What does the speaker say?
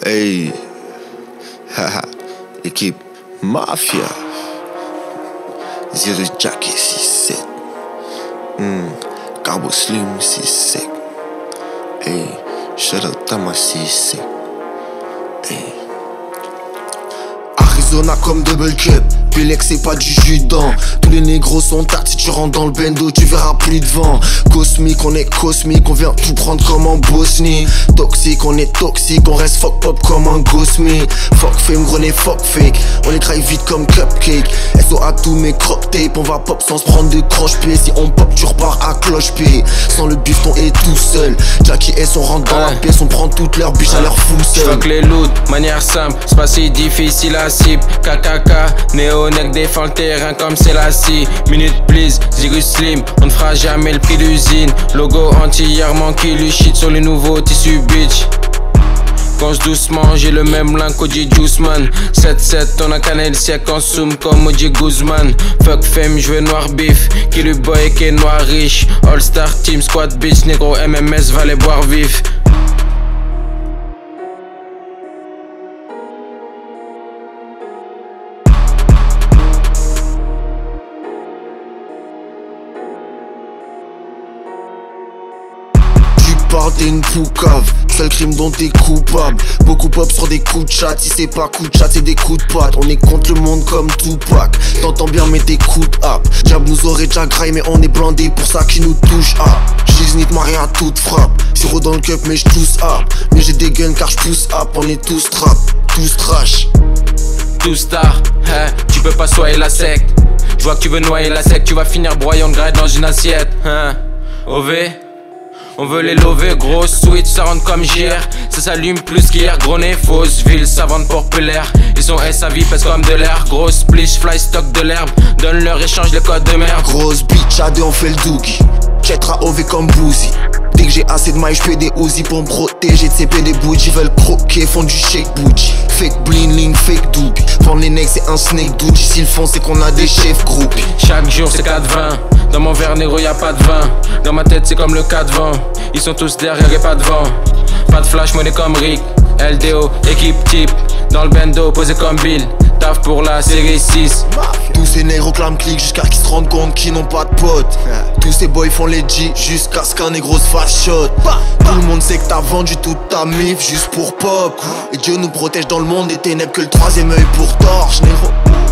Hey, haha, équipe Mafia, Zirus Jacky 6-7, Carbo Slim 6-7, hey, shout out Tama 6-7, hey. Arizona comme double cup, Pélex c'est pas du jus d'an. Tous les négros sont tartes, si tu rentres dans le bendo tu verras plus de vent. Cosmique, on est cosmique, on vient tout prendre comme en Bosnie. Toxique, on est toxique, on reste fuck pop comme un ghost me. Fuck fame, grenet, fuck fake, on les traille vite comme cupcake. SO à tous mes crop tape, on va pop sans se prendre de croche-pied. Si on pop tu repars à cloche-pied. Sans le bifton est tout seul, Jacky S on rentre dans la pièce, on prend toutes leurs biches à leur full seul. Fuck les loots, manière simple, c'est pas si difficile à cible. KKK, Néonec défend le terrain comme c'est la scie. Minute please, Zirus Slim, on ne fera jamais le prix d'usine. Logo entièrement qui lui shit sur les nouveaux tissus bitch. Pense doucement, j'ai le même lin qu'Oji Juiceman. 7-7, on a canné le siècle en zoom comme Oji Guzman. Fuck fame, je veux noir beef, qui le boy qui est noir riche. All star team, squad bitch, négro MMS va les boire vif. T'es une poucave, seul crime dont t'es coupable. Beaucoup pop sur des coups de chat, si c'est pas coup de chat c'est des coups de patte. On est contre le monde comme Tupac, t'entends bien mais tes coups de hap. Diable nous aurait déjà graille mais on est blindé pour ça qui nous touche. J'hésite marié à toute frappe, Siro dans le cup mais j'tousse up. Mais j'ai des guns car j'pousse up, on est tous trap, tous trash. Tous star, hein, tu peux pas soyer la secte. Je vois que tu veux noyer la secte, tu vas finir broyant de graisse dans une assiette, hein. OV, on veut les lover, grosse switch, ça rentre comme JR. Ça s'allume plus qu'hier, gros nez, fausse ville, savante populaire. Ils sont SAV, pèse comme de l'air. Grosse splish, fly stock de l'herbe. Donne leur échange les codes de merde. Grosse bitch, à deux on fait le doogie. Chetra OV comme Boozy. Dès que j'ai assez de mailles, j'fais des Uzi pour me protéger de ces des bouts. Ils veulent croquer, font du shake bougie. Fake bling, fake doobie. Vendre les necks, c'est un snake doodie. S'ils font, c'est qu'on a des chefs groupies. Chaque jour, c'est 4-20. Dans mon verre négro, y'a pas de vin. Dans ma tête, c'est comme le 4-20. Ils sont tous derrière et pas devant. Pas de flash, monnaie comme Rick. LDO, équipe type. Dans le bendo, posé comme Bill. Taf pour la série 6. Tous ces négros clament clic jusqu'à qu'ils se rendent compte qu'ils n'ont pas de potes. Tous ces boys font les G jusqu'à ce qu'un négro se fasse shot. Tout le monde sait que t'as vendu toute ta mif juste pour pop. Et Dieu nous protège dans le monde des ténèbres que le troisième œil pour torche, négro.